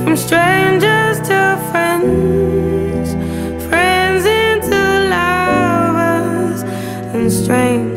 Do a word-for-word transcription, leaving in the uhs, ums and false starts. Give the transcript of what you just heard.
From strangers to friends, friends into lovers, and strangers